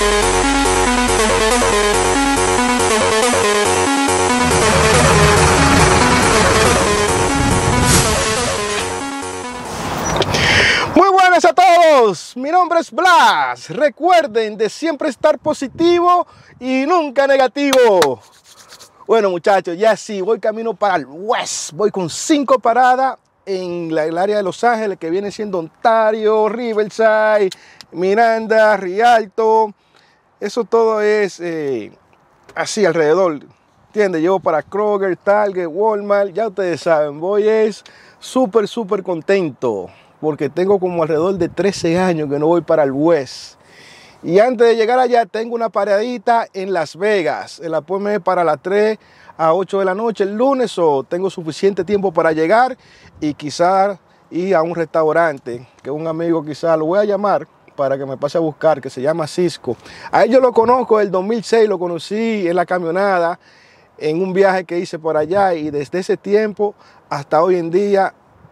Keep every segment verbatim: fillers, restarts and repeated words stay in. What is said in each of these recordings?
Muy buenas a todos, mi nombre es Blas. Recuerden de siempre estar positivo y nunca negativo. Bueno muchachos, ya sí, voy camino para el West. Voy con cinco paradas en la, el área de Los Ángeles, que viene siendo Ontario, Riverside, Miranda, Rialto. Eso todo es eh, así alrededor, ¿entiendes? Llevo para Kroger, Target, Walmart, ya ustedes saben. Voy es súper, súper contento, porque tengo como alrededor de trece años que no voy para el West. Y antes de llegar allá tengo una paradita en Las Vegas. El appointment es para las tres a ocho de la noche el lunes, o tengo suficiente tiempo para llegar y quizás ir a un restaurante que un amigo quizás lo voy a llamar para que me pase a buscar, que se llama Cisco. A él yo lo conozco, el dos mil seis lo conocí en la camionada, en un viaje que hice por allá, y desde ese tiempo hasta hoy en día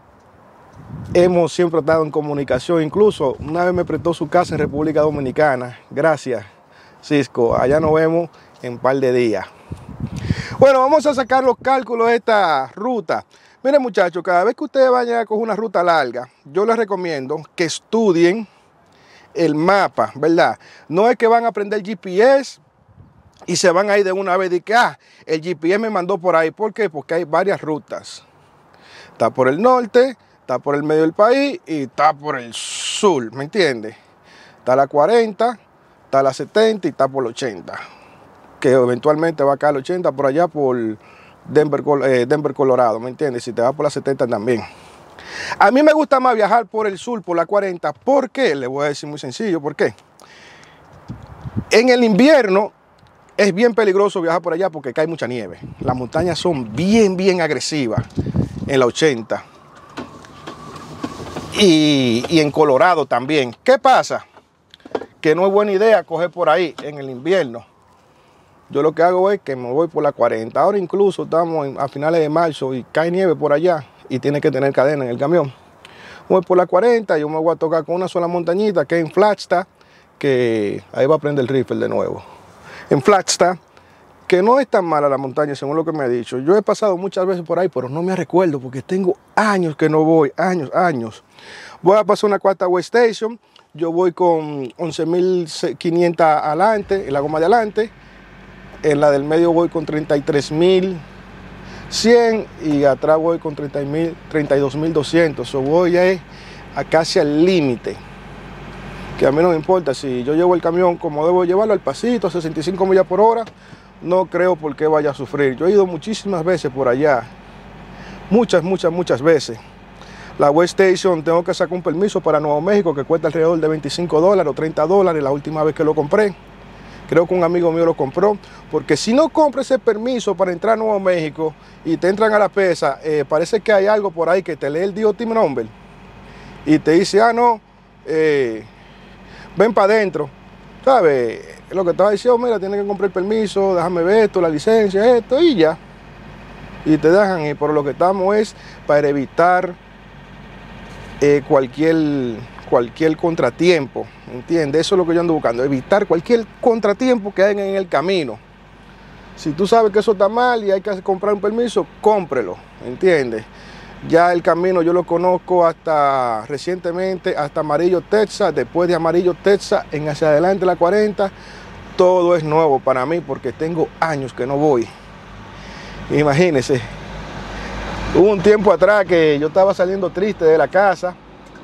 hemos siempre estado en comunicación. Incluso una vez me prestó su casa en República Dominicana. Gracias, Cisco. Allá nos vemos en un par de días. Bueno, vamos a sacar los cálculos de esta ruta. Miren muchachos, cada vez que ustedes vayan a coger una ruta larga, yo les recomiendo que estudien el mapa, ¿verdad? No es que van a aprender G P S y se van a ir de una vez y que, ah, el G P S me mandó por ahí. ¿Por qué? Porque hay varias rutas. Está por el norte, está por el medio del país y está por el sur, ¿me entiendes? Está la cuarenta, está la setenta y está por la ochenta, que eventualmente va a caer la ochenta por allá por Denver, eh, Denver, Colorado, ¿me entiendes? Si te vas por la setenta también. A mí me gusta más viajar por el sur, por la cuarenta. ¿Por qué? Le voy a decir muy sencillo, ¿por qué? En el invierno es bien peligroso viajar por allá porque cae mucha nieve. Las montañas son bien, bien agresivas en la ochenta. Y, y en Colorado también. ¿Qué pasa? Que no es buena idea coger por ahí en el invierno. Yo lo que hago es que me voy por la cuarenta. Ahora incluso estamos en, a finales de marzo y cae nieve por allá y tiene que tener cadena en el camión. Voy por la cuarenta, yo me voy a tocar con una sola montañita que es en Flagstaff, que ahí va a prender el rifle de nuevo. En Flagstaff, que no es tan mala la montaña según lo que me ha dicho. Yo he pasado muchas veces por ahí, pero no me recuerdo porque tengo años que no voy, años, años. Voy a pasar una cuarta West Station, yo voy con once mil quinientos adelante, en la goma de adelante. En la del medio voy con treinta y tres mil cien y atrás voy con treinta y dos mil doscientos. So voy a, a casi al límite, que a mí no me importa. Si yo llevo el camión como debo llevarlo, al pasito, a sesenta y cinco millas por hora, no creo por qué vaya a sufrir. Yo he ido muchísimas veces por allá, muchas, muchas, muchas veces. La West Station tengo que sacar un permiso para Nuevo México que cuesta alrededor de veinticinco dólares o treinta dólares la última vez que lo compré. Creo que un amigo mío lo compró, porque si no compras ese permiso para entrar a Nuevo México y te entran a la pesa, eh, parece que hay algo por ahí que te lee el D O T number y te dice, ah, no, eh, ven para adentro, ¿sabes? Lo que estaba diciendo, mira, tienes que comprar el permiso, déjame ver esto, la licencia, esto, y ya. Y te dejan ir, por lo que estamos es para evitar eh, cualquier... cualquier contratiempo, ¿entiendes? Eso es lo que yo ando buscando, evitar cualquier contratiempo que haya en el camino. Si tú sabes que eso está mal y hay que comprar un permiso, cómprelo, ¿entiendes? Ya el camino yo lo conozco hasta recientemente, hasta Amarillo, Texas. Después de Amarillo, Texas, en hacia adelante la cuarenta, todo es nuevo para mí porque tengo años que no voy. Imagínense, hubo un tiempo atrás que yo estaba saliendo triste de la casa,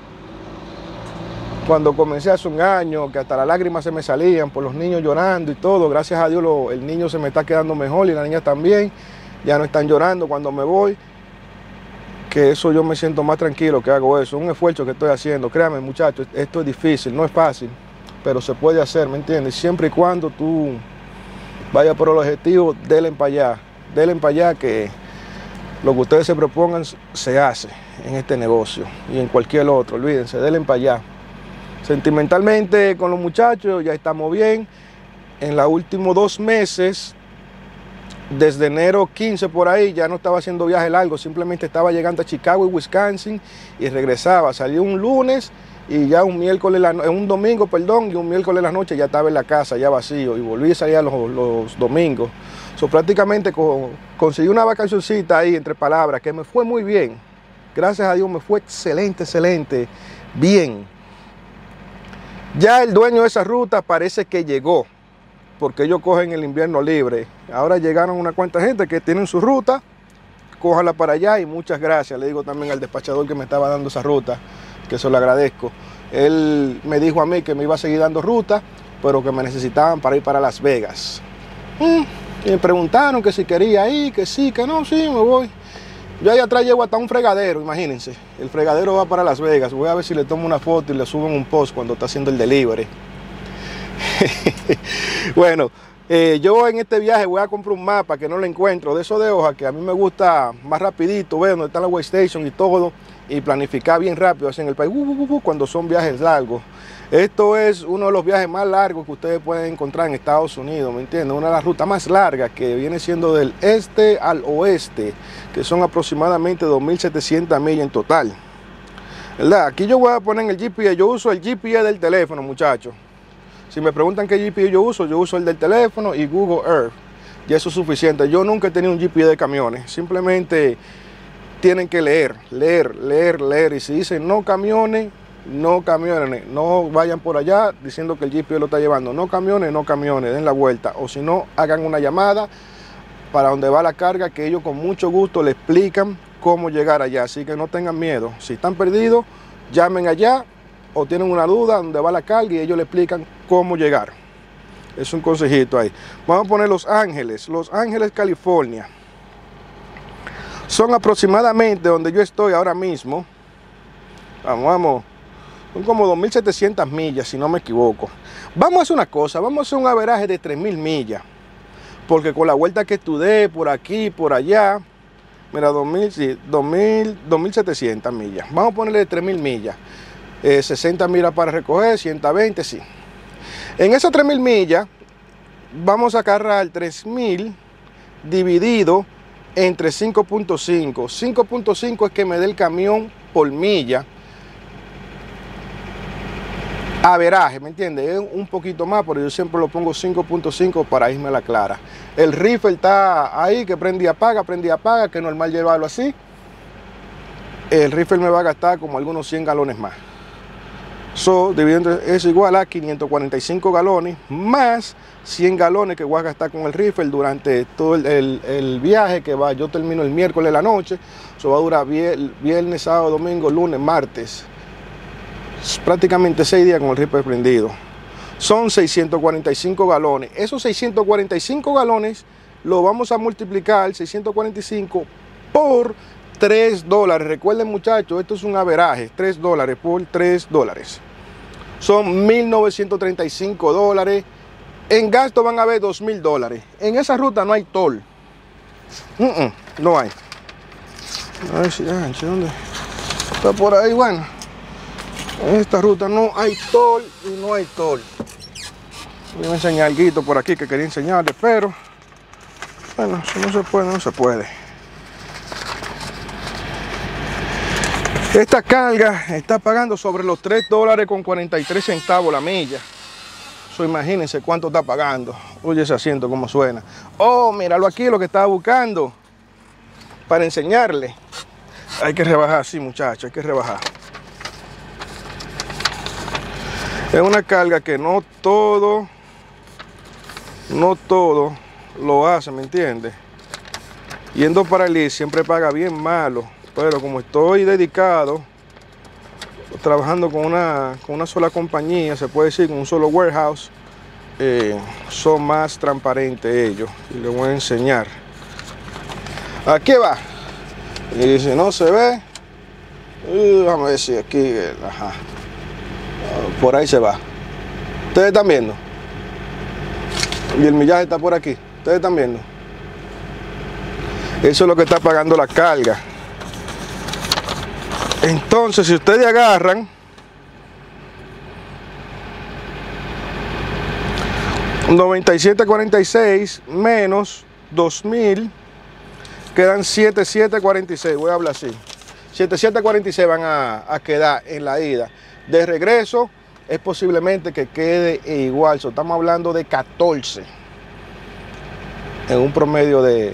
cuando comencé hace un año, que hasta las lágrimas se me salían por los niños llorando y todo. Gracias a Dios lo, el niño se me está quedando mejor y la niña también. Ya no están llorando cuando me voy. Que eso yo me siento más tranquilo que hago eso. Un esfuerzo que estoy haciendo. Créanme muchachos, esto es difícil, no es fácil, pero se puede hacer, ¿me entiendes? Siempre y cuando tú vayas por el objetivo, denle para allá. Denle para allá que lo que ustedes se propongan se hace en este negocio y en cualquier otro. Olvídense, denle para allá. Sentimentalmente con los muchachos ya estamos bien. En los últimos dos meses desde enero quince por ahí ya no estaba haciendo viajes largos, simplemente estaba llegando a Chicago y Wisconsin y regresaba. Salí un lunes y ya un miércoles, la, un domingo, perdón, y un miércoles en la noche ya estaba en la casa, ya vacío, y volví a salir los, los domingos. So, prácticamente con, conseguí una vacacioncita ahí, entre palabras, que me fue muy bien. Gracias a Dios me fue excelente, excelente, bien. Ya el dueño de esa ruta parece que llegó, porque ellos cogen el invierno libre. Ahora llegaron una cuanta gente que tienen su ruta, cójala para allá y muchas gracias. Le digo también al despachador que me estaba dando esa ruta, que eso le agradezco. Él me dijo a mí que me iba a seguir dando ruta, pero que me necesitaban para ir para Las Vegas. Mm, y me preguntaron que si quería ir, que sí, que no, sí, me voy. Yo ahí atrás llevo hasta un fregadero, imagínense. El fregadero va para Las Vegas. Voy a ver si le tomo una foto y le subo en un post cuando está haciendo el delivery. Bueno, eh, yo en este viaje voy a comprar un mapa que no lo encuentro, de esos de hoja, que a mí me gusta más rapidito, ver dónde está la way station y todo, y planificar bien rápido así en el país, uh, uh, uh, cuando son viajes largos. Esto es uno de los viajes más largos que ustedes pueden encontrar en Estados Unidos, ¿me entienden? Una de las rutas más largas, que viene siendo del este al oeste, que son aproximadamente dos mil setecientas millas en total, ¿verdad? Aquí yo voy a poner en el G P S, yo uso el G P S del teléfono, muchachos. Si me preguntan qué G P S yo uso, yo uso el del teléfono y Google Earth, y eso es suficiente. Yo nunca he tenido un G P S de camiones, simplemente tienen que leer, leer, leer, leer, y si dicen no camiones, no camiones, no vayan por allá diciendo que el G P S lo está llevando, no camiones, no camiones, den la vuelta, o si no, hagan una llamada para donde va la carga, que ellos con mucho gusto le explican cómo llegar allá, así que no tengan miedo. Si están perdidos, llamen allá, o tienen una duda donde va la carga y ellos le explican cómo llegar. Es un consejito ahí. Vamos a poner Los Ángeles, Los Ángeles, California. Son aproximadamente donde yo estoy ahora mismo. Vamos, vamos. Son como dos mil setecientas millas, si no me equivoco. Vamos a hacer una cosa, vamos a hacer un averaje de tres mil millas. Porque con la vuelta que estudié por aquí, por allá, mira, dos mil, sí, dos mil, dos mil setecientas millas. Vamos a ponerle tres mil millas. Eh, sesenta millas para recoger, ciento veinte, sí. En esas tres mil millas, vamos a agarrar tres mil dividido entre cinco punto cinco. cinco punto cinco es que me dé el camión por milla. Averaje, ¿me entiendes? Es un poquito más, pero yo siempre lo pongo cinco punto cinco para irme a la clara. El rifle está ahí, que prende y apaga, prende y apaga, que es normal llevarlo así. El rifle me va a gastar como algunos cien galones más. So, dividiendo es igual a quinientos cuarenta y cinco galones más cien galones que voy a gastar con el rifle durante todo el, el, el viaje que va. Yo termino el miércoles de la noche, eso va a durar viernes, sábado, domingo, lunes, martes. Es prácticamente seis días con el rifle prendido. Son seiscientos cuarenta y cinco galones. Esos seiscientos cuarenta y cinco galones lo vamos a multiplicar, seiscientos cuarenta y cinco por tres dólares. Recuerden, muchachos, esto es un averaje, tres dólares por tres dólares. Son mil novecientos treinta y cinco dólares. En gasto van a haber dos mil dólares. En esa ruta no hay toll. Uh -uh, no hay. A ver si, ah, ¿dónde? Está por ahí, bueno. En esta ruta no hay toll y no hay toll. Voy a enseñar algo por aquí que quería enseñarles, pero bueno, si no se puede, no se puede. Esta carga está pagando sobre los tres dólares con cuarenta y tres centavos la milla. So, imagínense cuánto está pagando. Oye ese asiento cómo suena. Oh, míralo aquí, lo que estaba buscando para enseñarle. Hay que rebajar, sí, muchachos, hay que rebajar. Es una carga que no todo, no todo lo hace, ¿me entiendes? Yendo para el I S siempre paga bien malo. Pero como estoy dedicado, trabajando con una, con una sola compañía, se puede decir, con un solo warehouse, eh, son más transparentes ellos. Y les voy a enseñar. Aquí va. Y si no se ve, uh, vamos a ver si aquí, ajá, uh, por ahí se va. ¿Ustedes están viendo? Y el millaje está por aquí. ¿Ustedes están viendo? Eso es lo que está pagando la carga. Entonces, si ustedes agarran noventa y siete cuarenta y seis menos dos mil, quedan siete mil setecientos cuarenta y seis, voy a hablar así. siete mil setecientos cuarenta y seis van a, a quedar en la ida. De regreso es posiblemente que quede igual, so, estamos hablando de catorce en un promedio de,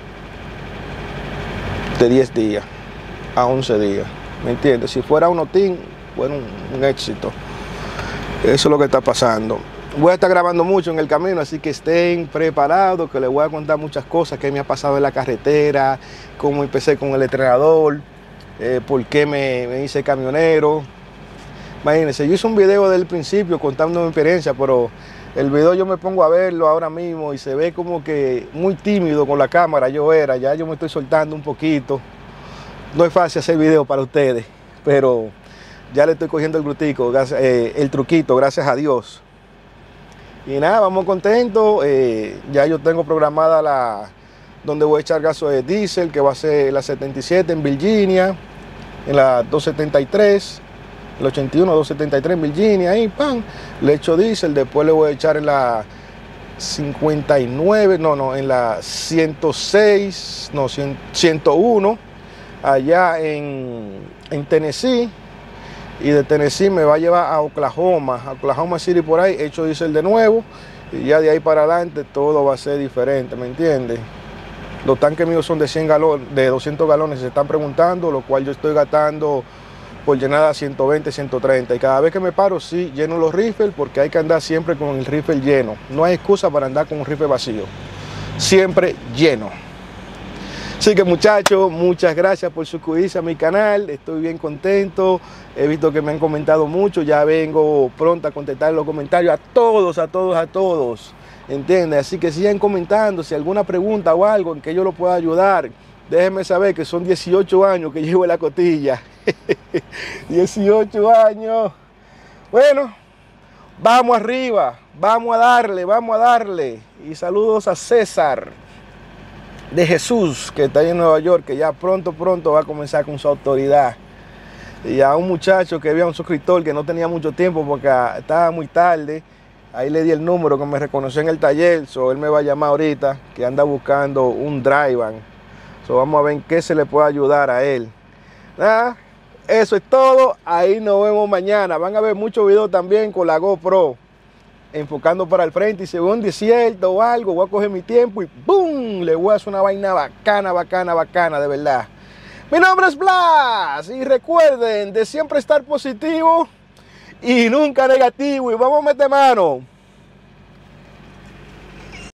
de diez días a once días, ¿me entiendes? Si fuera un otín, bueno, un, un éxito. Eso es lo que está pasando. Voy a estar grabando mucho en el camino, así que estén preparados, que les voy a contar muchas cosas que me ha pasado en la carretera, cómo empecé con el entrenador, eh, por qué me, me hice camionero. Imagínense, yo hice un video del principio contando mi experiencia, pero el video yo me pongo a verlo ahora mismo y se ve como que muy tímido con la cámara yo era, ya yo me estoy soltando un poquito. No es fácil hacer video para ustedes, pero ya le estoy cogiendo el brutico, eh, el truquito, gracias a Dios. Y nada, vamos contentos. Eh, ya yo tengo programada la donde voy a echar gaso de diésel, que va a ser la setenta y siete en Virginia, en la doscientos setenta y tres, el ochenta y uno, doscientos setenta y tres en Virginia, ahí, pan, le echo diésel. Después le voy a echar en la cincuenta y nueve, no, no, en la ciento seis, no, ciento uno, allá en, en Tennessee. Y de Tennessee me va a llevar a Oklahoma, a Oklahoma City por ahí, hecho diésel de nuevo, y ya de ahí para adelante todo va a ser diferente, ¿me entiendes? Los tanques míos son de cien galones, de doscientos galones, se están preguntando, lo cual yo estoy gastando por llenada ciento veinte, ciento treinta, y cada vez que me paro, sí, lleno los rifles, porque hay que andar siempre con el rifle lleno. No hay excusa para andar con un rifle vacío, siempre lleno. Así que muchachos, muchas gracias por suscribirse a mi canal, estoy bien contento, he visto que me han comentado mucho, ya vengo pronto a contestar los comentarios a todos, a todos, a todos, ¿entiendes? Así que sigan comentando, si alguna pregunta o algo en que yo lo pueda ayudar, déjenme saber que son dieciocho años que llevo en la costilla, dieciocho años, bueno, vamos arriba, vamos a darle, vamos a darle, y saludos a César de Jesús, que está ahí en Nueva York, que ya pronto, pronto va a comenzar con su autoridad. Y a un muchacho que había un suscriptor que no tenía mucho tiempo porque estaba muy tarde, ahí le di el número que me reconoció en el taller, so él me va a llamar ahorita, que anda buscando un drive-van. So vamos a ver en qué se le puede ayudar a él. Nada, eso es todo, ahí nos vemos mañana. Van a ver muchos videos también con la GoPro, enfocando para el frente, y según desierto o algo, voy a coger mi tiempo y ¡boom! Le voy a hacer una vaina bacana, bacana, bacana, de verdad. Mi nombre es Blas, y recuerden de siempre estar positivo y nunca negativo, y vamos a meter mano.